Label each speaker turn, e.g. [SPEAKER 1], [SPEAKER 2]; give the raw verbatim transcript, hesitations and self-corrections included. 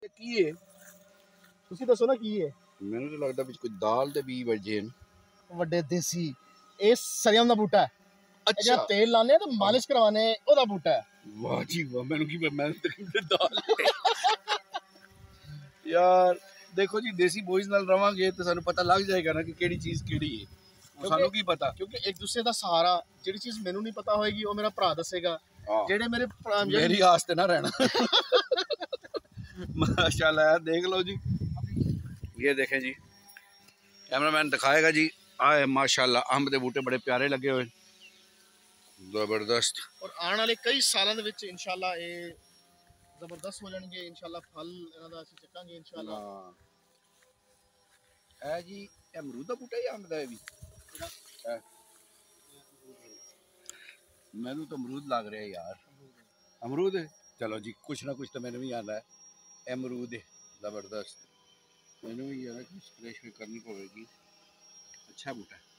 [SPEAKER 1] ਕੀ ਹੈ
[SPEAKER 2] ਤੁਸੀਂ ਦੱਸੋ ਨਾ ਕੀ ਹੈ।
[SPEAKER 1] ਮੈਨੂੰ ਤਾਂ ਲੱਗਦਾ ਵੀ ਕੋਈ ਦਾਲ ਦੇ ਬੀਜ ਵੱਜੇ ਨੇ
[SPEAKER 2] ਵੱਡੇ ਦੇਸੀ ਇਹ ਸਰੇਆਮ ਦਾ ਬੂਟਾ ਹੈ।
[SPEAKER 1] ਅੱਛਾ
[SPEAKER 2] तेल लाने तो मालिश करवाने ओदा बूटा है।
[SPEAKER 1] वाह जी वाह मैंने की मैं दाल यार देखो जी देसी बॉयज नाल रवांगे तो सानू पता लग जाएगा ना कि केड़ी चीज केड़ी है सानू की पता
[SPEAKER 2] क्योंकि एक दूसरे का सहारा जेड़ी चीज मेनू नहीं पता होएगी वो मेरा भरा दसेगा जेड़े मेरे
[SPEAKER 1] मेरी आस ते ना रहना माशाल्लाह देख लो जी ये देखें जी कैमरामैन दिखाएगा जी आए माशाल्लाह अंब दे बूटे बड़े प्यारे लगे हुए जबरदस्त
[SPEAKER 2] और आने वाले कई सालों ਦੇ ਵਿੱਚ इंशाल्लाह ਇਹ ਜ਼ਬਰਦਸਤ ਹੋ ਜਾਣਗੇ इंशाल्लाह फल ਇਹਨਾਂ ਦਾ ਅਸੀਂ ਚੱਕਾਂਗੇ इंशाल्लाह।
[SPEAKER 1] ਹੈ ਜੀ ਇਹ ਅਮਰੂਦ ਦਾ ਬੂਟਾ ਜਾਂ ਅੰਬ ਦਾ ਹੈ ਵੀ ਮੈਨੂੰ ਤਾਂ ਅਮਰੂਦ ਲੱਗ ਰਿਹਾ ਯਾਰ ਅਮਰੂਦ ਹੈ ਚਲੋ ਜੀ ਕੁਛ ਨਾ ਕੁਛ ਤਾਂ ਮੈਨੂੰ ਵੀ ਆਉਂਦਾ ਹੈ ਅਮਰੂਦ ਹੈ ਜ਼ਬਰਦਸਤ ਮੈਨੂੰ ਵੀ ਯਾਰ ਕੁਛ ਸਪਰੇਅ ਕਰਨੀ ਪਵੇਗੀ अच्छा बूटा